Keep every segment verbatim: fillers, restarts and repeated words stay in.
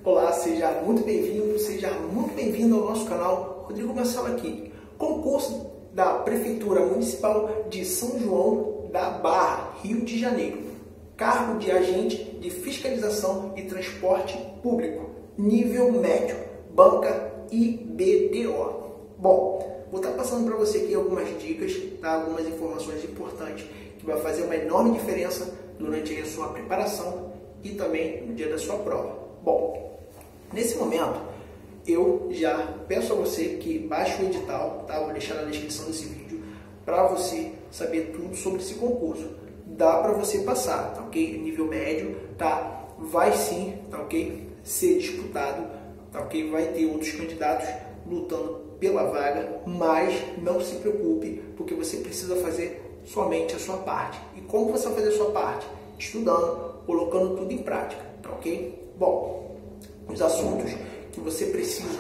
Olá, seja muito bem-vindo, seja muito bem-vindo ao nosso canal. Rodrigo Marcelo aqui. Concurso da Prefeitura Municipal de São João da Barra, Rio de Janeiro. Cargo de agente de fiscalização e transporte público, nível médio, banca I B D O. Bom, vou estar passando para você aqui algumas dicas, tá? Algumas informações importantes que vai fazer uma enorme diferença durante a sua preparação e também no dia da sua prova. Bom, nesse momento, eu já peço a você que baixe o edital, tá? Vou deixar na descrição desse vídeo para você saber tudo sobre esse concurso. Dá para você passar, tá ok? Nível médio, tá? Vai sim, tá ok? Ser disputado, tá ok? Vai ter outros candidatos lutando pela vaga, mas não se preocupe, porque você precisa fazer somente a sua parte. E como você vai fazer a sua parte? Estudando, colocando tudo em prática, tá ok? Bom, os assuntos que você precisa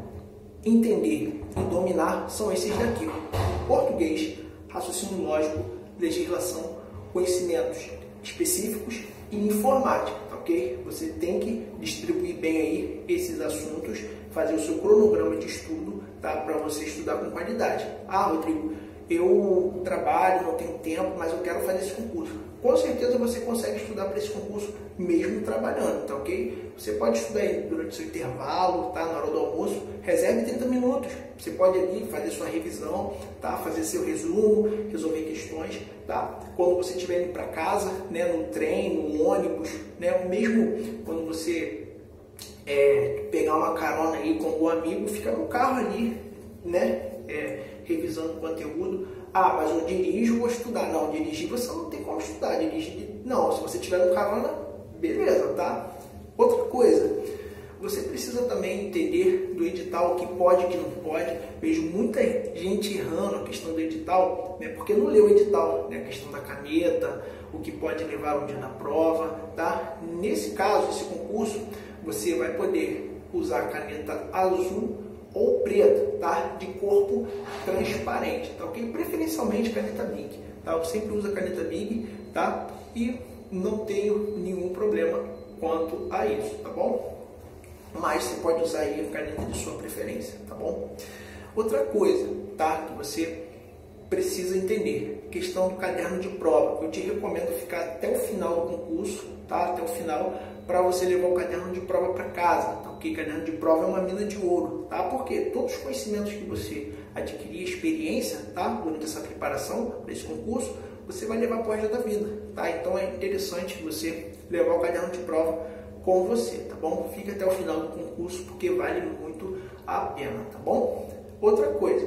entender e dominar são esses daqui: português, raciocínio lógico, legislação, conhecimentos específicos e informática, tá ok? Você tem que distribuir bem aí esses assuntos, fazer o seu cronograma de estudo, tá? Para você estudar com qualidade. Ah, Rodrigo, eu trabalho, não tenho tempo, mas eu quero fazer esse concurso. Com certeza você consegue estudar para esse concurso mesmo trabalhando, tá ok? Você pode estudar aí durante o seu intervalo, tá? Na hora do almoço, reserve trinta minutos. Você pode ali fazer sua revisão, tá? Fazer seu resumo, resolver questões, tá? Quando você estiver indo para casa, né? No trem, no ônibus, né? Mesmo quando você é, pegar uma carona aí com um amigo, fica no carro ali, né? É, revisando o conteúdo. Ah, mas eu dirijo, vou estudar. Não, dirigir você não tem como estudar. Dirigir, não, se você tiver no carona, beleza, tá? Outra coisa, você precisa também entender do edital, o que pode e o que não pode. Vejo muita gente errando a questão do edital, né? Porque não leu o edital, né? A questão da caneta, o que pode levar um dia na prova, tá? Nesse caso, esse concurso, você vai poder usar a caneta azul ou preta, tá? De corpo transparente, tá ok? Preferencialmente caneta Bic, tá? Eu sempre uso a caneta Bic, tá? E não tenho nenhum problema quanto a isso, tá bom? Mas você pode usar aí a caneta de sua preferência, tá bom? Outra coisa, tá? Que você precisa entender, questão do caderno de prova. Eu te recomendo ficar até o final do concurso, tá? Até o final, para você levar o caderno de prova para casa, tá? Porque caderno de prova é uma mina de ouro, tá? Porque todos os conhecimentos que você adquirir, experiência, tá? Durante essa preparação para esse concurso, você vai levar para o resto da vida, tá? Então é interessante você levar o caderno de prova com você, tá bom? Fica até o final do concurso, porque vale muito a pena, tá bom? Outra coisa,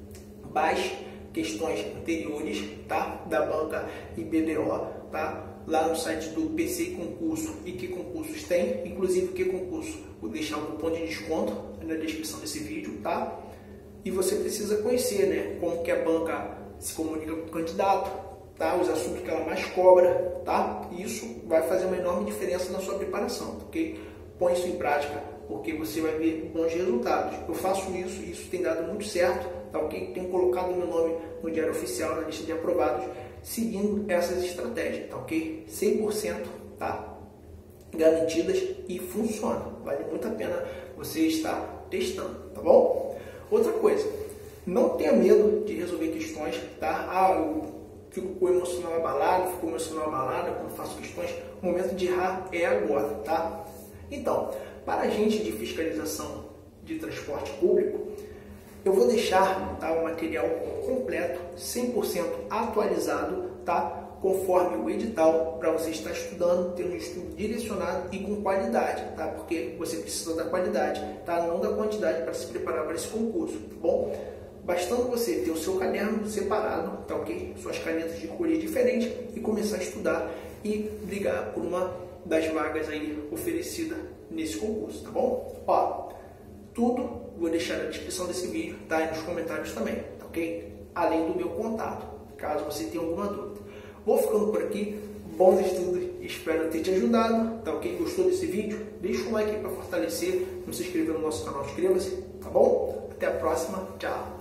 baixe questões anteriores, tá? Da banca I B D O, tá? Lá no site do P C Concurso e Que Concursos tem, inclusive Que Concurso, vou deixar um cupom de desconto na descrição desse vídeo, tá? E você precisa conhecer, né? Como que a banca se comunica com o candidato, tá? Os assuntos que ela mais cobra, tá? Isso vai fazer uma enorme diferença na sua preparação, ok? Põe isso em prática, porque você vai ver bons resultados. Eu faço isso e isso tem dado muito certo, tá ok? Tenho colocado meu nome no Diário Oficial, na lista de aprovados, seguindo essas estratégias, tá ok? cem por cento, tá? Garantidas e funcionam. Vale muito a pena você estar testando, tá bom? Outra coisa, não tenha medo de resolver questões, tá? Ah, eu fico com o emocional abalado, fico com o emocional abalado quando faço questões. O momento de errar é agora, tá? Então, para agente de fiscalização de transporte público, eu vou deixar, tá, o material completo, cem por cento atualizado, tá, conforme o edital, para você estar estudando, tendo um estudo direcionado e com qualidade, tá? Porque você precisa da qualidade, tá? Não da quantidade para se preparar para esse concurso, tá bom? Bastando você ter o seu caderno separado, tá ok? Suas canetas de cores diferentes e começar a estudar e brigar por uma das vagas aí oferecida nesse concurso, tá bom? Ó, tudo vou deixar na descrição desse vídeo, tá? E nos comentários também, tá ok? Além do meu contato, caso você tenha alguma dúvida. Vou ficando por aqui, bons estudos, espero ter te ajudado, tá ok? Gostou desse vídeo? Deixa um like aí para fortalecer, não se inscreveu no nosso canal, inscreva-se, tá bom? Até a próxima, tchau!